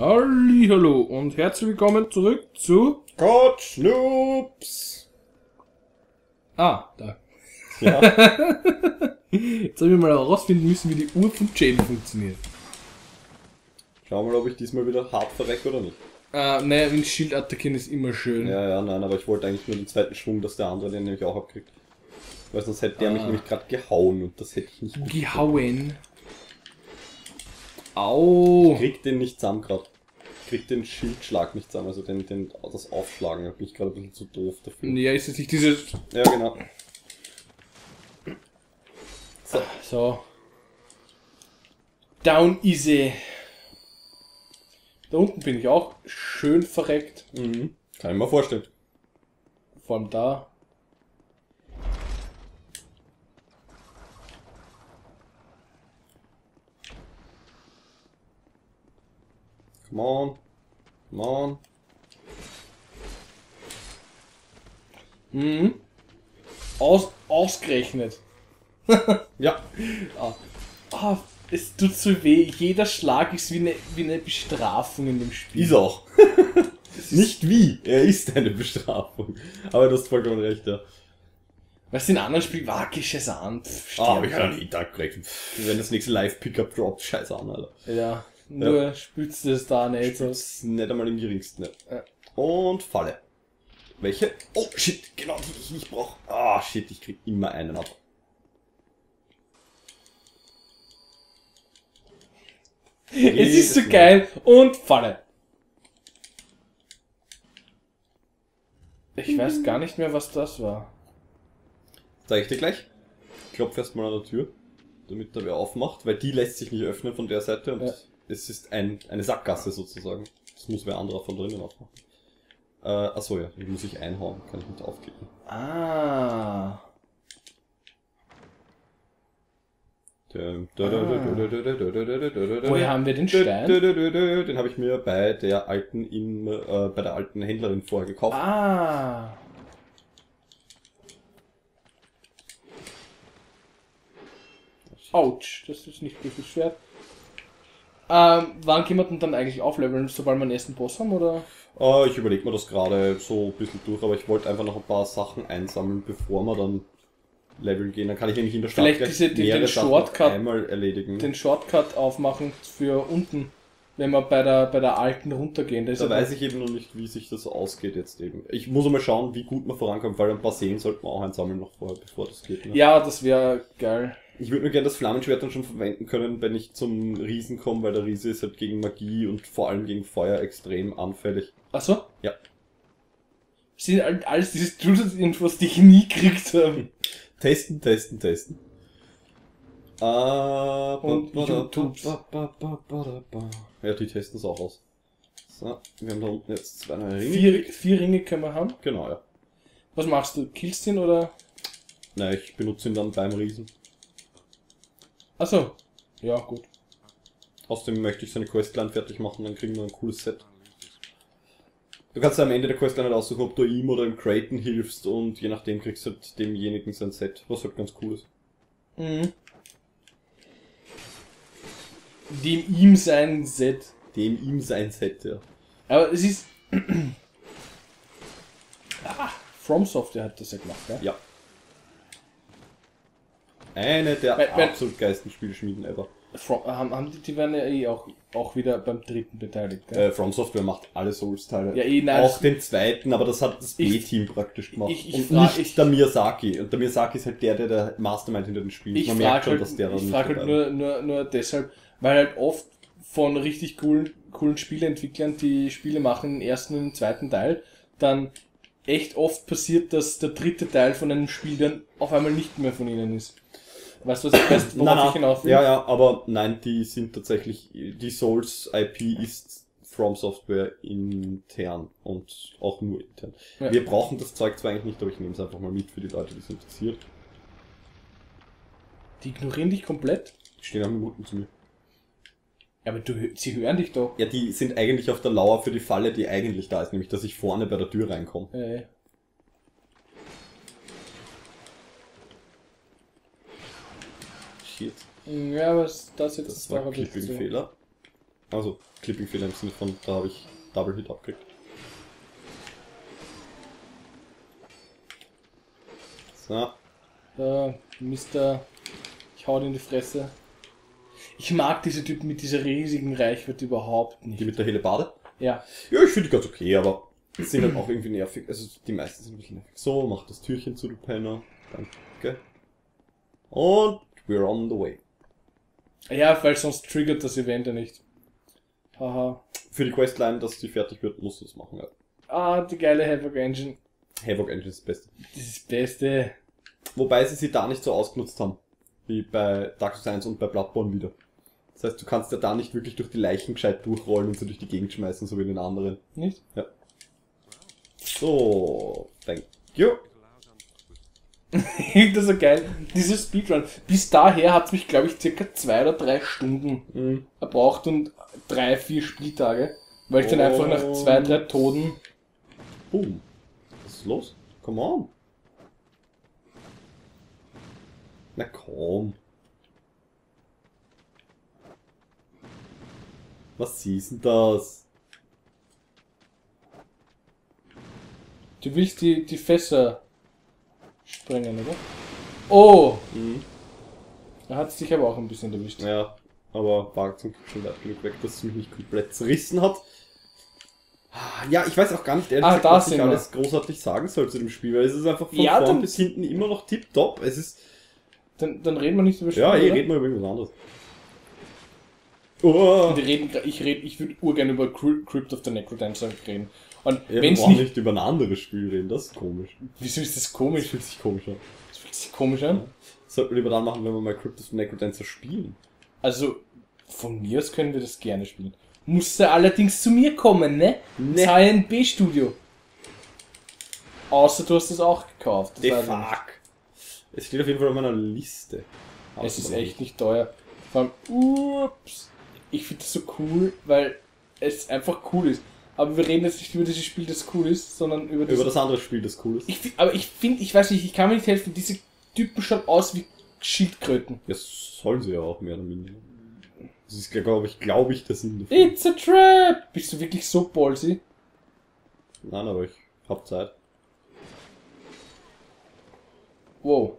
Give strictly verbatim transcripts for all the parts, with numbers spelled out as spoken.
Hallihallo und herzlich willkommen zurück zu... Gott Schnoops! Ah, da. Ja. Jetzt haben wir mal herausfinden müssen, wie die Uhr von Jane funktioniert. Schau mal, ob ich diesmal wieder hart verrecke oder nicht. Äh, naja, wenn Schild attackieren ist immer schön. Ja, ja, nein, aber ich wollte eigentlich nur den zweiten Schwung, dass der andere den nämlich auch abkriegt. Weil sonst hätte der ah. mich nämlich gerade gehauen und das hätte ich nicht gut Gehauen. Au. Ich krieg den nicht zusammen gerade. Ich krieg den Schildschlag nicht zusammen, also den, den, das Aufschlagen. Da bin ich gerade ein bisschen zu doof dafür. Ja, ist jetzt nicht dieses... Ja, genau. So. so. Down easy. Da unten bin ich auch schön verreckt. Mhm. Kann ich mir vorstellen. Vor allem da. Come on. Come on. Mhm. Aus, ausgerechnet. Ja. Ah. Ah, es tut so weh. Jeder Schlag ist wie eine, wie eine Bestrafung in dem Spiel. Ist auch. Nicht wie, er ist eine Bestrafung. Aber du hast vollkommen recht, ja. Weißt du, in anderen Spielen wagig es an. Pff, Ah, aber ich habe einen Hit gekriegt. Wenn das nächste Live-Pickup droppt, scheiße an, Alter. Ja, nur Ja. spürst du es da nicht. So. Das ist nicht einmal im geringsten. Ja. Und Falle. Welche? Oh, shit, genau die ich nicht brauche. Ah, shit, ich krieg immer einen ab. Es ist so Jedes Mal. geil. Und Falle. Ich weiß gar nicht mehr, was das war. Zeig ich dir gleich. Ich klopfe erstmal an der Tür, damit der wer aufmacht, weil die lässt sich nicht öffnen von der Seite und Ja. es ist ein, eine Sackgasse sozusagen. Das muss wer anderer von drinnen aufmachen. Äh, achso, ja, die muss ich einhauen, kann ich nicht aufklicken. Ah. Den Woher haben wir den Stein? Den habe ich mir bei der alten in, äh, bei der alten Händlerin vorher gekauft. Ah. Autsch, das ist nicht wirklich schwer. Ähm, wann können wir denn dann eigentlich aufleveln? Sobald wir den ersten Boss haben, oder? Äh, ich überlege mir das gerade so ein bisschen durch, aber ich wollte einfach noch ein paar Sachen einsammeln, bevor wir dann leveln gehen. Dann kann ich nämlich in der Stadt Vielleicht gleich diese, die, mehrere den Sachen Shortcut, einmal erledigen. den Shortcut aufmachen für unten, wenn wir bei der, bei der alten runtergehen. Da, ist Da ja weiß ich eben noch nicht, wie sich das ausgeht jetzt eben. Ich muss mal schauen, wie gut man vorankommt, weil ein paar Seen sollten wir auch einsammeln noch vorher, bevor das geht. Ne? Ja, das wäre geil. Ich würde nur gerne das Flammenschwert dann schon verwenden können, wenn ich zum Riesen komme, weil der Riese ist halt gegen Magie und vor allem gegen Feuer extrem anfällig. Achso? Ja. Das sind halt alles diese Zusatzinfos, die ich nie gekriegt habe. Testen, testen, testen. Ah, Und ba- ba- YouTubes. ba- ba- ba- ba- ba- ba. Ja, die testen es auch aus. So, wir haben da unten jetzt zwei neue Ringe. Vier, vier Ringe können wir haben. Genau, ja. Was machst du? Killst du ihn oder? Nein, ich benutze ihn dann beim Riesen. Achso. Ja, gut. Außerdem möchte ich seine Questline fertig machen, dann kriegen wir ein cooles Set. Du kannst am Ende der Questline halt aussuchen, ob du ihm oder dem Creighton hilfst und je nachdem kriegst du halt demjenigen sein Set, was halt ganz cool ist. Mhm. Dem ihm sein Set. Dem ihm sein Set, ja. Aber es ist... ah, From Software hat das ja gemacht, ja? Ja. Eine der Weil- weil- absolut geilsten Spielschmieden ever. From, haben, haben die, die werden ja eh auch, auch wieder beim dritten beteiligt, gell? Äh, From Software macht alle Souls-Teile. Ja, eh, nein, Auch das- den zweiten, aber das hat das Ich- B-Team praktisch gemacht. ich- ich und frag- nicht ich- der Miyazaki. Und der Miyazaki ist halt der, der der Mastermind hinter den Spielen ist. Ich Man merkt frage schon, halt, dass der da ich nicht frag halt dabei nur, nur, nur deshalb, weil halt oft von richtig coolen, coolen Spieleentwicklern, die Spiele machen, den ersten und den zweiten Teil, dann echt oft passiert, dass der dritte Teil von einem Spiel dann auf einmal nicht mehr von ihnen ist. Weißt du, was ich weiß, worauf Nein, nein, ich hinaus will? ja, ja, aber nein, die sind tatsächlich, die Souls-I P ist From Software intern und auch nur intern. Ja. Wir brauchen das Zeug zwar eigentlich nicht, aber ich nehme es einfach mal mit für die Leute, die es interessiert. Die ignorieren dich komplett. Die stehen am Minuten zu mir. Ja, aber du, sie hören dich doch. Ja, die sind eigentlich auf der Lauer für die Falle, die eigentlich da ist, nämlich, dass ich vorne bei der Tür reinkomme. Äh, Shit. ja, was das jetzt Das war ein bisschen zu- Clipping-Fehler. Also, Clipping-Fehler im Sinne von, da habe ich Double Hit abgekriegt. So. Da, Mister Ich hau dir in die Fresse. Ich mag diese Typen mit dieser riesigen Reichweite überhaupt nicht. Die mit der Hellebarde? Ja. Ja, ich finde die ganz okay, aber die sind halt auch irgendwie nervig. Also, die meisten sind ein bisschen nervig. So, mach das Türchen zu, du Penner. Danke. Und we're on the way. Ja, weil sonst triggert das Event ja nicht. Haha. Für die Questline, dass die fertig wird, musst du es machen. Ja. Ah, die geile Havoc Engine. Havoc Engine ist das Beste. Das ist das Beste. Wobei sie sie da nicht so ausgenutzt haben. Wie bei Dark Souls eins und bei Bloodborne wieder. Das heißt, du kannst ja da nicht wirklich durch die Leichen gescheit durchrollen und sie durch die Gegend schmeißen, so wie in den anderen. Nicht? Ja. So, thank you. Ich finde das so geil. Dieser Speedrun. Bis daher hat es mich, glaube ich, circa zwei oder drei Stunden Mhm. erbraucht und drei, vier Spieltage. Weil ich dann einfach nach zwei, drei Toten... Boom. Was ist los? Come on. Na komm. Was ist denn das? Du willst die, die Fässer sprengen, oder? Oh! Mhm. Da hat es dich aber auch ein bisschen erwischt. Ja, aber war zum Glück schon weit genug weg, dass es mich nicht komplett zerrissen hat. Ja, ich weiß auch gar nicht, ehrlich Ah, gesagt, da was ich sind wir. alles großartig sagen soll zu dem Spiel, weil es ist einfach von Ja, vorn dann- bis hinten immer noch tipptopp. Es ist... Dann, dann reden wir nicht über Spiele, Ja, ich oder? rede mal über irgendwas anderes. Oh. Wir reden, ich rede, ich würde urgern über Cry- Crypt of the Necrodancer reden. Und Ja, wir wenn es brauchen nicht... nicht über ein anderes Spiel reden, das ist komisch. Wieso ist das Das komisch? fühlt sich komisch an. Das fühlt sich komisch an. Das sollten wir lieber dann machen, wenn wir mal Crypt of the Necrodancer spielen. Also, von mir aus können wir das gerne spielen. Musste allerdings zu mir kommen, ne? Ne. Das H N B-Studio. Außer du hast es auch gekauft. Das The weiß ich nicht. fuck. Es steht auf jeden Fall auf meiner Liste. Es ist Aber echt nicht teuer. Vor allem, ups. Ich finde das so cool, weil es einfach cool ist. Aber wir reden jetzt nicht über dieses Spiel, das cool ist, sondern über das... Über das andere Spiel, das cool ist. Ich, find- aber ich finde, ich weiß nicht, ich kann mir nicht helfen, diese Typen schauen aus wie Schildkröten. Ja, sollen sie ja auch mehr oder minder. Das ist, glaube ich, glaube ich, der Sinn davon. It's a trap! Bist du wirklich so ballsy? Nein, aber ich hab Zeit. Wow.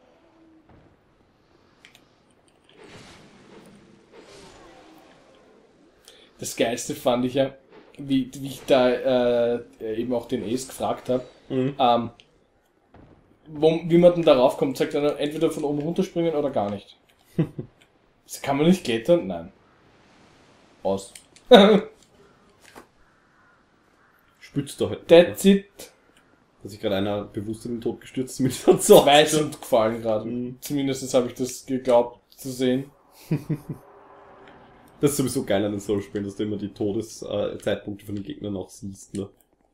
Das Geilste fand ich ja, wie, wie ich da äh, eben auch den Ace gefragt habe, Mhm. ähm, wo, wie man denn darauf kommt, sagt er entweder von oben runterspringen oder gar nicht. Das kann man nicht klettern? Nein. Aus. Spützt doch halt. That's it. Dass sich gerade einer bewusst in den Tod gestürzt ist mit so so. Zwei sind gefallen gerade. Mhm. Zumindest habe ich das geglaubt zu sehen. Das ist sowieso geil an den Soul-Spielen, dass du immer die Todeszeitpunkte von den Gegnern auch siehst, ne?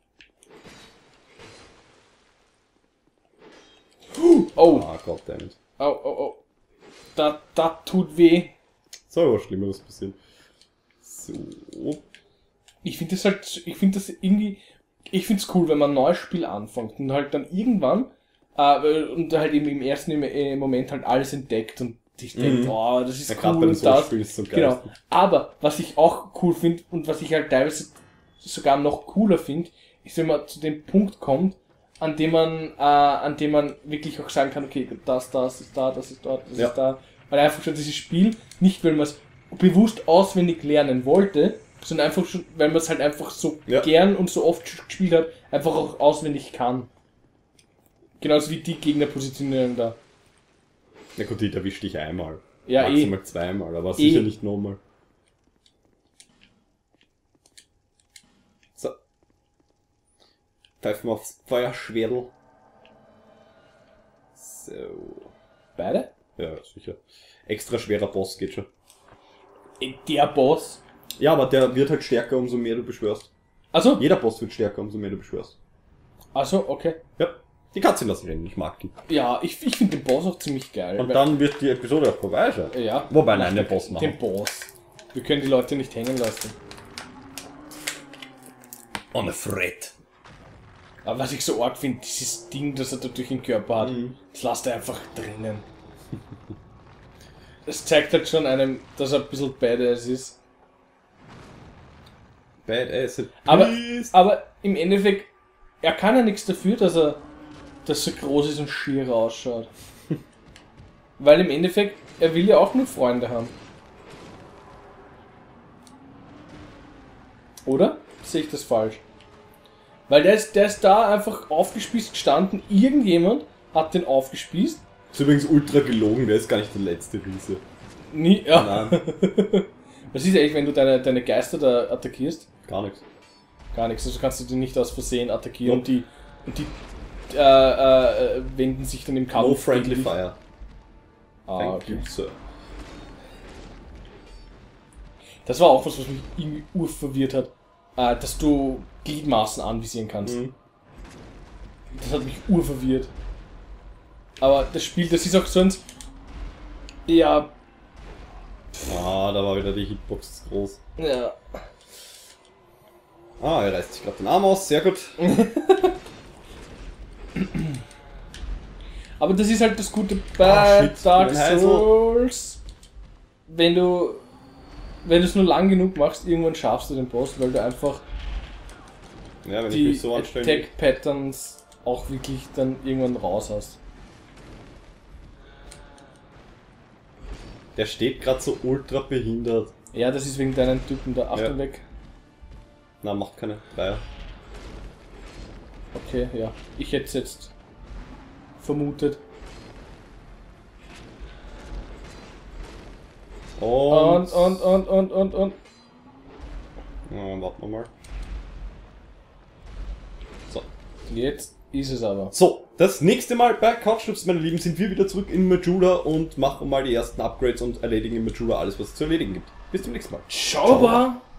Oh, Ah, goddammit. oh, oh, oh. Da, da tut weh. Soll aber Schlimmeres passieren. So. Ich finde das halt, ich finde das irgendwie, ich finde es cool, wenn man ein neues Spiel anfängt und halt dann irgendwann, äh, und halt eben im ersten im, im Moment halt alles entdeckt und ich denke, Mhm. oh, das ist Ja, gerade cool bei den und das. Soul-Spielen ist es so geil. Genau. Aber was ich auch cool finde und was ich halt teilweise sogar noch cooler finde, ist, wenn man zu dem Punkt kommt, an dem man, äh, an dem man wirklich auch sagen kann, okay, das, das ist da, das ist dort, das Ja. ist da. Weil einfach schon dieses Spiel, nicht weil man es bewusst auswendig lernen wollte, sondern einfach schon, weil man es halt einfach so Ja. gern und so oft gespielt hat, einfach auch auswendig kann. Genauso wie die Gegnerpositionierung da. Na gut, die erwischt dich einmal. Ja, Maximal zweimal, aber Eh. sicher nicht nochmal. So. Pfeifen wir aufs Feuerschwerdel. So. Beide? Ja, sicher. Extra schwerer Boss geht schon. Eh, Der Boss. Ja, aber der wird halt stärker, umso mehr du beschwörst. Also, Jeder Boss wird stärker, umso mehr du beschwörst. also, okay. Ja. Die Katze lassen rennen, ich mag die. Ja, ich, ich finde den Boss auch ziemlich geil. Und weil- dann wird die Episode auch vorbei sein. ja. Wobei, nein, den Boss machen. Den Boss. Wir können die Leute nicht hängen lassen. On a threat. Aber was ich so arg finde, dieses Ding, das er da durch den Körper hat, Mhm. das lasst er einfach drinnen. Das zeigt halt schon einem, dass er ein bisschen badass ist. Badass. Aber, aber im Endeffekt, er kann ja nichts dafür, dass er, dass er groß ist und schier ausschaut. Weil im Endeffekt, er will ja auch nur Freunde haben. Oder? Sehe ich das falsch? Weil der ist, der ist da einfach aufgespießt gestanden, irgendjemand hat den aufgespießt. Ist übrigens ultra gelogen, der ist gar nicht der letzte Riese. Nie, ja. Nein. Was ist eigentlich, wenn du deine, deine Geister da attackierst? Gar nichts. Gar nichts, also kannst du die nicht aus Versehen attackieren Nope. und die, und die äh, äh, wenden sich dann im Kampf. No friendly gegen dich. fire. Ah, Thank okay. you, sir. Das war auch was, was mich irgendwie urverwirrt hat, äh, dass du Gliedmaßen anvisieren kannst. Mhm. Das hat mich urverwirrt. Aber das Spiel, das ist auch sonst eher... Ah, da war wieder die Hitbox zu groß. Ja. Ah, er reißt sich gerade den Arm aus, sehr gut. Aber das ist halt das Gute bei Ah, shit, Dark ich bin ein Souls. Wenn du wenn du es nur lang genug machst, irgendwann schaffst du den Boss, weil du einfach Ja, wenn ich die mich so anstelle. Attack Patterns auch wirklich dann irgendwann raus hast. Der steht gerade so ultra behindert. Ja, das ist wegen deinen Typen da. Achtung Ja. weg. Na, macht keine Dreier. Okay, ja. Ich hätte es jetzt vermutet. Und. Und, und, und, und, und, und. Ja, warten wir mal. So. Jetzt ist es aber. So, das nächste Mal bei Couchtips, meine Lieben, sind wir wieder zurück in Majula und machen mal die ersten Upgrades und erledigen in Majula alles, was es zu erledigen gibt. Bis zum nächsten Mal. Schaubar!